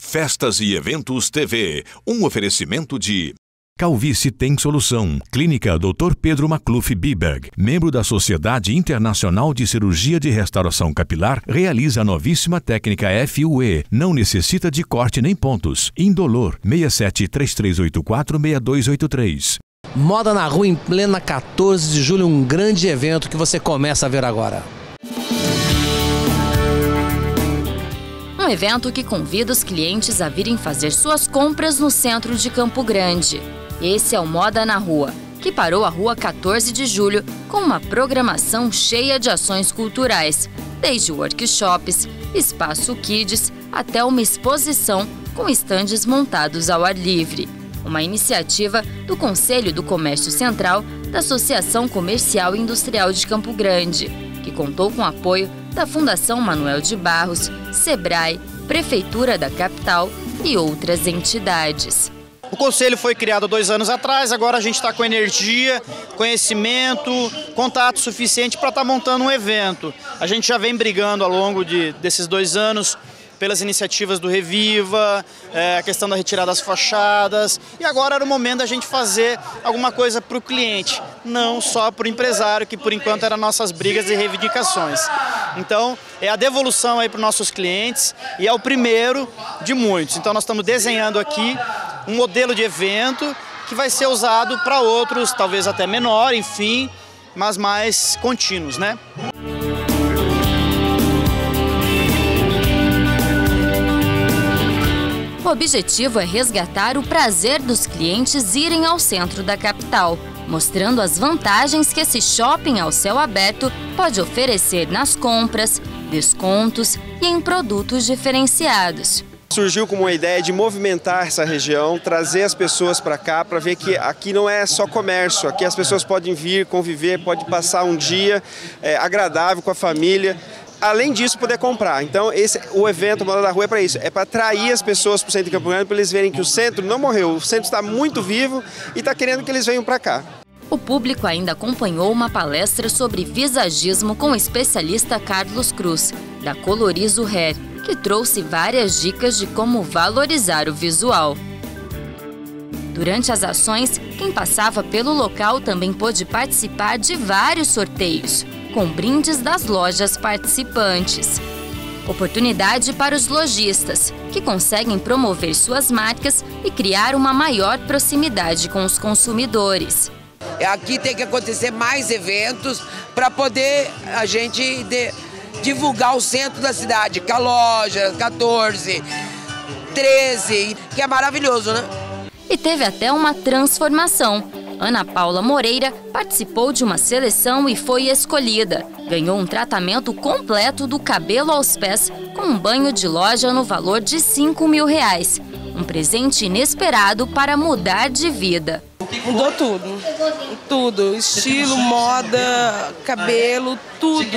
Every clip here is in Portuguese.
Festas e Eventos TV, um oferecimento de... Calvície tem solução. Clínica Dr. Pedro Macluf Biberg, membro da Sociedade Internacional de Cirurgia de Restauração Capilar, realiza a novíssima técnica FUE. Não necessita de corte nem pontos. Indolor, 67-3384-6283. Moda na Rua em plena 14 de julho, um grande evento que você começa a ver agora. Um evento que convida os clientes a virem fazer suas compras no centro de Campo Grande. Esse é o Moda na Rua, que parou a Rua 14 de Julho com uma programação cheia de ações culturais, desde workshops, espaço kids, até uma exposição com estandes montados ao ar livre. Uma iniciativa do Conselho do Comércio Central da Associação Comercial e Industrial de Campo Grande, que contou com o apoio da Fundação Manuel de Barros, Sebrae, Prefeitura da capital e outras entidades. O Conselho foi criado 2 anos atrás, agora a gente está com energia, conhecimento, contato suficiente para estar montando um evento. A gente já vem brigando ao longo desses 2 anos pelas iniciativas do Reviva, a questão da retirada das fachadas, e agora era o momento da gente fazer alguma coisa para o cliente, não só para o empresário, que por enquanto eram nossas brigas e reivindicações. Então, é a devolução aí para os nossos clientes e é o primeiro de muitos. Então, nós estamos desenhando aqui um modelo de evento que vai ser usado para outros, talvez até menor, enfim, mas mais contínuos, né? O objetivo é resgatar o prazer dos clientes irem ao centro da capital, mostrando as vantagens que esse shopping ao céu aberto pode oferecer nas compras, descontos e em produtos diferenciados. Surgiu como uma ideia de movimentar essa região, trazer as pessoas para cá, para ver que aqui não é só comércio, aqui as pessoas podem vir, conviver, podem passar um dia agradável com a família. Além disso, poder comprar. Então, o evento Moda da Rua é para isso, é para atrair as pessoas para o centro de Campo Grande, para eles verem que o centro não morreu, o centro está muito vivo e está querendo que eles venham para cá. O público ainda acompanhou uma palestra sobre visagismo com o especialista Carlos Cruz, da Colorizo Hair, que trouxe várias dicas de como valorizar o visual. Durante as ações, quem passava pelo local também pôde participar de vários sorteios, com brindes das lojas participantes. Oportunidade para os lojistas, que conseguem promover suas marcas e criar uma maior proximidade com os consumidores. Aqui tem que acontecer mais eventos para poder a gente divulgar o centro da cidade, com a loja 14, 13, que é maravilhoso, né? E teve até uma transformação. Ana Paula Moreira participou de uma seleção e foi escolhida. Ganhou um tratamento completo do cabelo aos pés com um banho de loja no valor de R$5.000. Um presente inesperado para mudar de vida. Mudou tudo. Tudo. Estilo, moda, cabelo, tudo.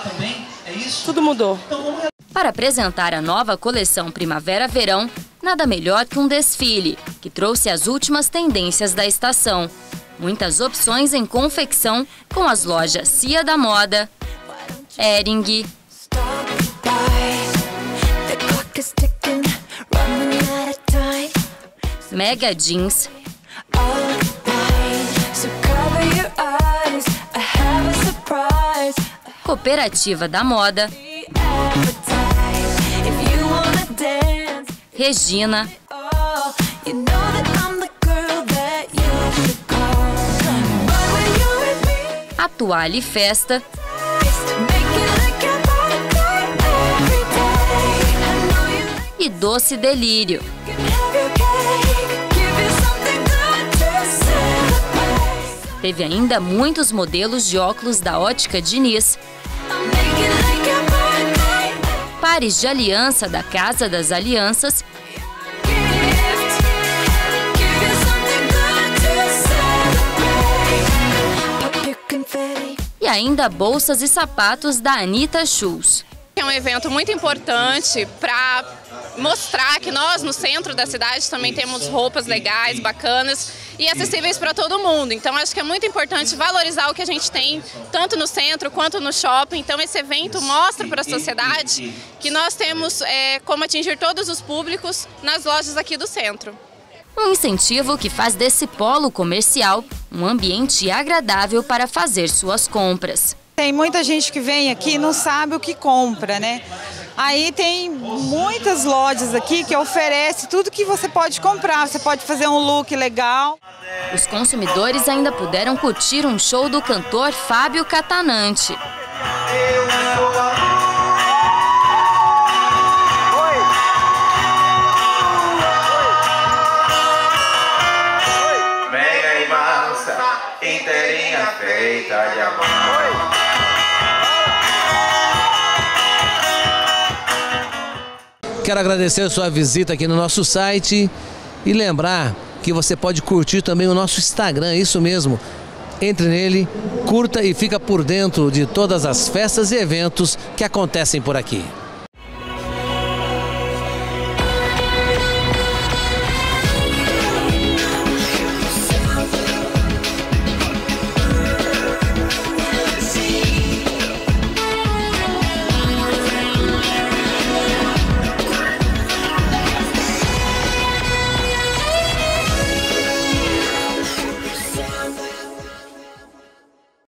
Tudo mudou. Para apresentar a nova coleção Primavera-Verão, nada melhor que um desfile, que trouxe as últimas tendências da estação. Muitas opções em confecção com as lojas Cia da Moda, Hering, Mega Jeans, Cooperativa da Moda, Regina, A Toalha Festa, e Doce Delírio. Teve ainda muitos modelos de óculos da Ótica Diniz, pares de aliança da Casa das Alianças e ainda bolsas e sapatos da Anitta Shoes. É um evento muito importante para mostrar que nós, no centro da cidade, também temos roupas legais, bacanas e acessíveis para todo mundo. Então, acho que é muito importante valorizar o que a gente tem, tanto no centro quanto no shopping. Então, esse evento mostra para a sociedade que nós temos como atingir todos os públicos nas lojas aqui do centro. Um incentivo que faz desse polo comercial um ambiente agradável para fazer suas compras. Tem muita gente que vem aqui e não sabe o que compra, né? Aí tem muitas lojas aqui que oferecem tudo que você pode comprar. Você pode fazer um look legal. Os consumidores ainda puderam curtir um show do cantor Fábio Catanante. Inteirinha feita de amor. Quero agradecer a sua visita aqui no nosso site e lembrar que você pode curtir também o nosso Instagram, isso mesmo. Entre nele, curta e fica por dentro de todas as festas e eventos que acontecem por aqui.